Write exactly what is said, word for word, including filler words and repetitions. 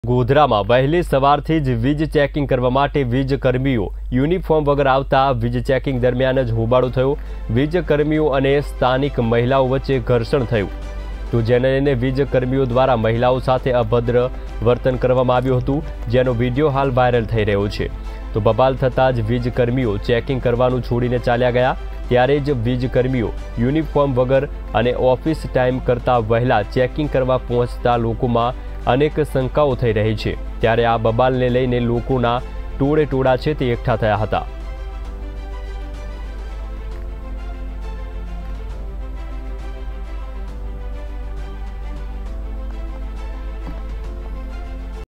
ગોધરામાં વહેલી સવારથી જ વીજ ચેકિંગ કરવા માટે વીજ કર્મીઓ યુનિફોર્મ વગર આવતા વીજ ચેકિંગ દરમિયાન જ હોબાળો થયો। વીજ કર્મીઓ અને સ્થાનિક મહિલાઓ વચ્ચે ઘર્ષણ થયું, તો જેને લઈને વીજ કર્મીઓ દ્વારા મહિલાઓ સાથે અભદ્ર વર્તન કરવામાં આવ્યું હતું, જેનો વિડીયો હાલ વાયરલ થઈ રહ્યો છે। તો બબાલ થતાં જ વીજ કર્મીઓ ચેકિંગ કરવાનું છોડીને ચાલ્યા ગયા। ત્યારે જ વીજ કર્મીઓ યુનિફોર્મ વગર અને ઓફિસ ટાઈમ કરતાં વહેલા ચેકિંગ કરવા પહોંચતા લોકોમાં અનેક શંકાઓ થઈ રહી છે। ત્યારે આ બબાલને લઈને લોકોના ટોળે ટોળા છે તે એકઠા થયા હતા।